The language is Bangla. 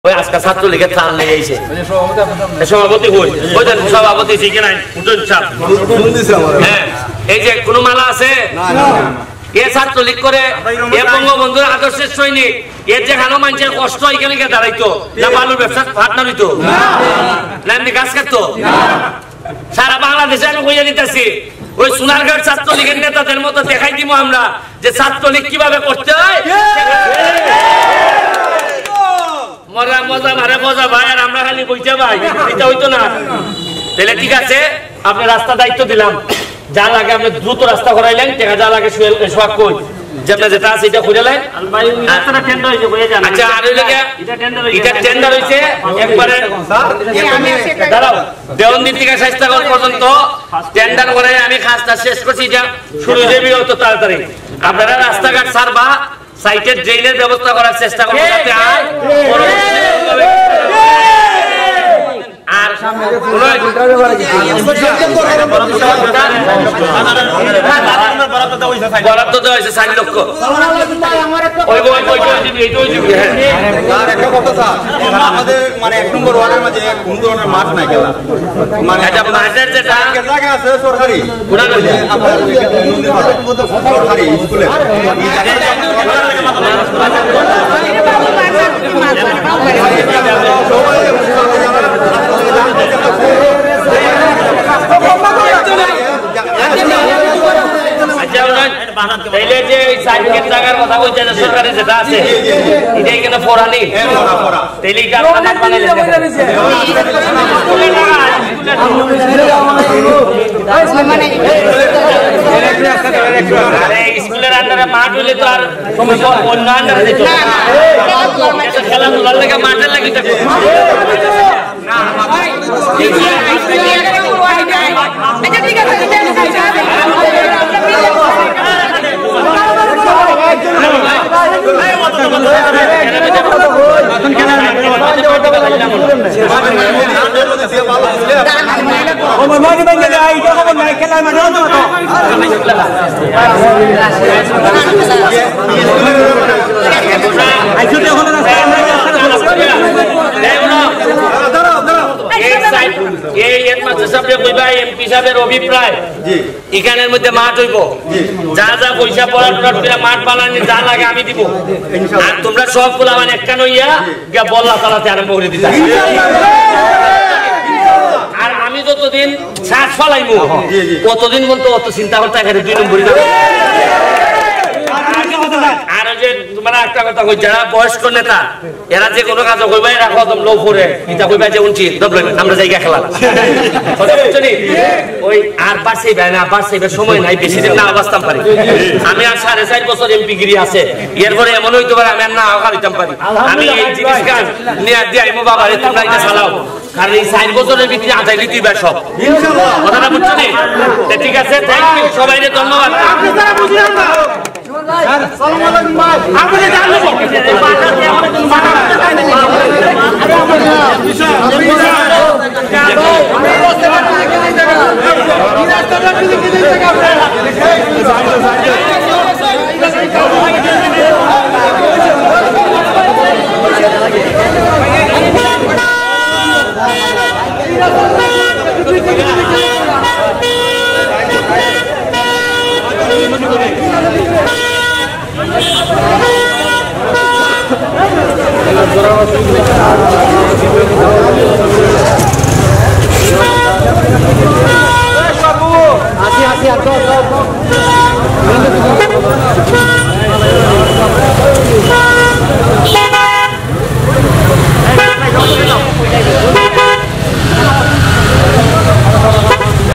ওই আজকে ছাত্রলীগের চাল নিয়ে এসে সভাপতি হই ওই সভাপতি শিখে নাই হ্যাঁ এই যে কোনো মালা আছে এ ছাত্রলীগ করে এ বঙ্গবন্ধুর আদর্শের সৈনিক এর যে খানো মানুষের কষ্ট এখানে গিয়ে দাঁড়াইতো না বালুর ব্যবসা পার্টনার হইতো না এমনি গাছ কাটতো সারা বাংলাদেশে আমি বইয়া দিতেছি ওই সোনারগাঁও ছাত্রলীগের নেতাদের মতো দেখাই দিব আমরা যে ছাত্রলীগ কিভাবে করতে হয় মজা মজা মারে মজা ভাই আর আমরা খালি বইতে ভাই এটা হইতো না তাহলে ঠিক আছে আপনি রাস্তা দায়িত্ব দিলাম যা লাগে আপনি দ্রুত রাস্তা করাইলেন টাকা যা লাগে সোয়াগ কই যেটা যেটা আছে এটা কইলেন রাস্তাটা টেন্ডার হইছে বইয়া জানেন আচ্ছা আর ওই লাগে এটা টেন্ডার হইছে একবারে দাঁড়াও দেওয়ানদিন থেকে স্বাস্থ্যগর পর্যন্ত টেন্ডার করে আমি কাজটা শেষ করছি এটা শুরু হয়ে যাবে অত তাড়াতাড়ি আপনারা রাস্তাঘাট সারবা সাইটের ড্রেনের ব্যবস্থা করার চেষ্টা করব যাতে আর আর বরাদ্দ দেওয়া হয়েছে 4 লক্ষ আমাদের মানে 1 নম্বর ওয়ার্ডের মাঝে কোন ধরনের মাঠ নাই খেলা মানে মাঠের যেটা জায়গা আছে সরকারি সরকারি স্কুলে সরকারি যেটা আছে এটা এখানে ফোরানি স্কুলের আন্ডারে মাঠ হইলে তো আর অন্য আন্ডারে যেত খেলাধুলার লেগে মাঠের লাগে অভিপ্রায় এখানের মধ্যে মাঠ হইব যা যা পয়সা পড়া মাঠ বানানি যা লাগে আমি দিব আর তোমরা সবগুলো আমার একটা নইয়া বল্লা চালাতে আরম্ভ করে দিতে আর আমি যতদিন শ্বাস ফলাইবো কতদিন বলতো অত চিন্তা করতে এখানে 2 নম্বরই আর যে তোমরা একটা কথা কই যারা বয়স্ক নেতা এরা যে কোনো কাজ কইবা এরা কদম লো করে এটা কইবা যে উনছি দবলে আমরা জায়গা খেলা কথা বুঝছনি ওই আর পাশেই ভাই না পাশেই সময় নাই বেশি দিন না অবস্থান পারি আমি আর 4.5 বছর এমপি গিরি আছে এরপরে এমন হইতো পারে আমি আর না খাইতাম পারি আমি এই জিনিস কাজ নিয়ে দিয়ে আইমো বাবা রে তোমরা এটা চালাও কারণ এই 4 বছরের ভিতরে আদায় দিবা সব ইনশাআল্লাহ কথাটা বুঝছনি ঠিক আছে থ্যাংক ইউ সবাইকে ধন্যবাদ আপনি যারা বুঝলেন না আসসালামু আলাইকুম ভাই আপনি জানলেন Gracias.